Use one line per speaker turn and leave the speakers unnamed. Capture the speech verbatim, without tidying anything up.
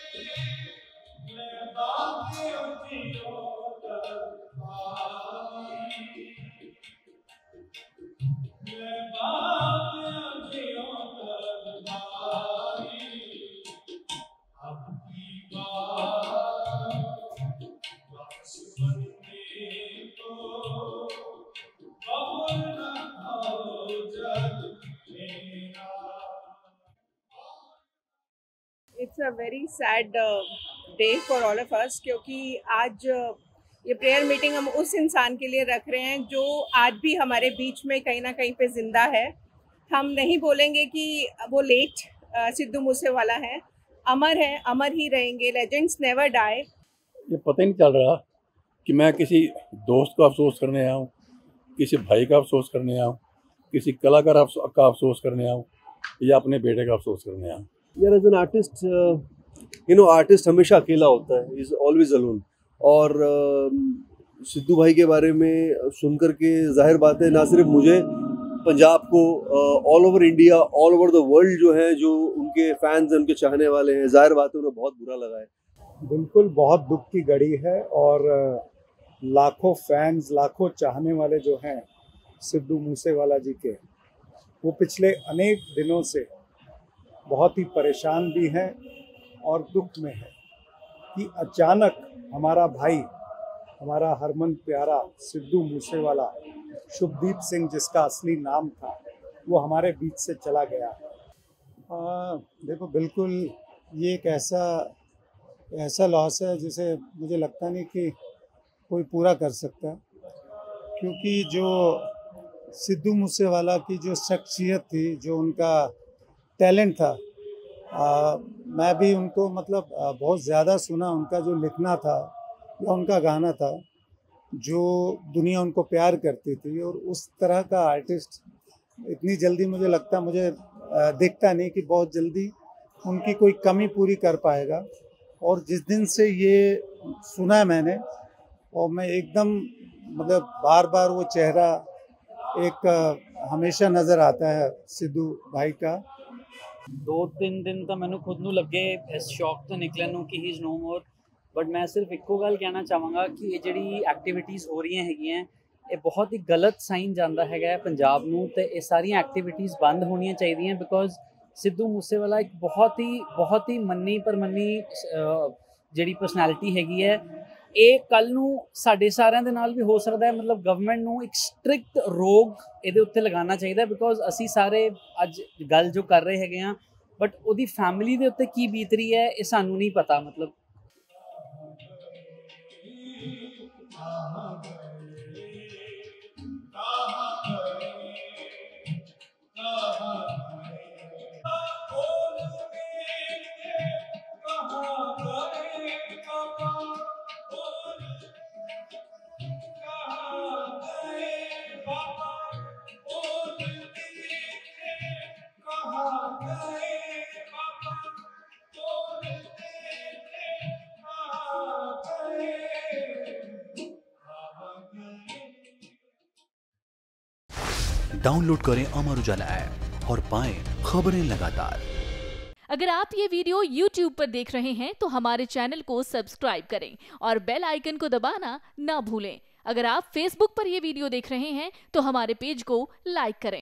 It's a very sad uh, day for all of us क्योंकि आज uh, ये prayer meeting हम उस इंसान के लिए रख रहे हैं जो आज भी हमारे बीच में कहीं ना कहीं पे जिंदा है। हम नहीं बोलेंगे कि वो लेट सिद्धू मूसेवाला है, अमर है, अमर ही रहेंगे। Legends never die.
ये पता ही नहीं चल रहा कि मैं किसी दोस्त का अफसोस करने आया हूँ, किसी भाई का अफसोस करने आया हूँ, किसी कलाकार का अफसोस करने आया हूँ या अपने बेटे का अफसोस करने आया हूँ।
यार as an artist, you know artist हमेशा अकेला होता है, इज ऑलवेज अलोन। और uh, सिद्धू भाई के बारे में सुनकर के जाहिर बात है ना सिर्फ मुझे, पंजाब को, all over India, all over the world जो है, जो उनके फैंस हैं, उनके चाहने वाले हैं, जाहिर बात है उन्हें बहुत बुरा लगा है।
बिल्कुल बहुत दुख की घड़ी है और लाखों फैंस, लाखों चाहने वाले जो हैं सिद्धू मूसेवाला जी के, वो पिछले अनेक दिनों से बहुत ही परेशान भी हैं और दुख में है कि अचानक हमारा भाई, हमारा हरमन प्यारा सिद्धू मूसेवाला, शुभदीप सिंह जिसका असली नाम था, वो हमारे बीच से चला गया है। आ, देखो बिल्कुल ये एक ऐसा ऐसा लॉस है जिसे मुझे लगता नहीं कि कोई पूरा कर सकता, क्योंकि जो सिद्धू मूसेवाला की जो शख्सियत थी, जो उनका टैलेंट था, आ, मैं भी उनको मतलब आ, बहुत ज़्यादा सुना। उनका जो लिखना था या उनका गाना था, जो दुनिया उनको प्यार करती थी, और उस तरह का आर्टिस्ट इतनी जल्दी मुझे लगता मुझे आ, दिखता नहीं कि बहुत जल्दी उनकी कोई कमी पूरी कर पाएगा। और जिस दिन से ये सुना मैंने, और मैं एकदम मतलब बार बार वो चेहरा एक आ, हमेशा नज़र आता है सिद्धू भाई का।
दो तीन दिन तो मैंने खुद ਨੂੰ ਲੱਗੇ ਇਸ ਸ਼ੌਕ ਤੋਂ ਨਿਕਲਣ ਨੂੰ ਕਿ ਹੀ ਇਜ਼ ਨੋ ਮੋਰ। ਬਟ ਮੈਂ ਸਿਰਫ ਇੱਕੋ ਗੱਲ ਕਹਿਣਾ ਚਾਹਾਂਗਾ ਕਿ ਇਹ ਜਿਹੜੀ ਐਕਟੀਵਿਟੀਜ਼ ਹੋ ਰਹੀਆਂ ਹੈਗੀਆਂ, ਇਹ ਬਹੁਤ ਹੀ ਗਲਤ ਸਾਈਨ ਜਾਂਦਾ ਹੈਗਾ ਹੈ ਪੰਜਾਬ ਨੂੰ, ਤੇ ਇਹ ਸਾਰੀਆਂ ਐਕਟੀਵਿਟੀਜ਼ ਬੰਦ ਹੋਣੀਆਂ ਚਾਹੀਦੀਆਂ। ਬਿਕੋਜ਼ ਸਿੱਧੂ ਮੂਸੇਵਾਲਾ ਇੱਕ ਬਹੁਤ ਹੀ ਬਹੁਤ ਹੀ ਮੰਨੀ ਪਰਮੰਨੀ ਜਿਹੜੀ ਪਰਸਨੈਲਿਟੀ ਹੈਗੀ ਹੈ। ਇਹ ਕੱਲ ਨੂੰ ਸਾਡੇ ਸਾਰਿਆਂ ਦੇ ਨਾਲ ਵੀ ਹੋ ਸਕਦਾ ਹੈ। ਮਤਲਬ ਗਵਰਨਮੈਂਟ ਨੂੰ ਇੱਕ ਸਟ੍ਰਿਕਟ ਰੋਕ ਇਹਦੇ ਉੱਤੇ ਲਗਾਉਣਾ ਚਾਹੀਦਾ, ਬਿਕੋਜ਼ ਅਸੀਂ ਸਾਰੇ ਅੱਜ ਗੱਲ ਜੋ ਕਰ ਰਹੇ ਹੈਗੇ ਹਾਂ, ਬਟ ਉਹਦੀ ਫੈਮਿਲੀ ਦੇ ਉੱਤੇ ਕੀ ਬੀਤ ਰਹੀ ਹੈ ਇਹ ਸਾਨੂੰ ਨਹੀਂ ਪਤਾ। ਮਤਲਬ
डाउनलोड करें अमर उजाला ऐप और पाएं खबरें लगातार।
अगर आप ये वीडियो यूट्यूब पर देख रहे हैं तो हमारे चैनल को सब्सक्राइब करें और बेल आइकन को दबाना ना भूलें। अगर आप फेसबुक पर ये वीडियो देख रहे हैं तो हमारे पेज को लाइक करें।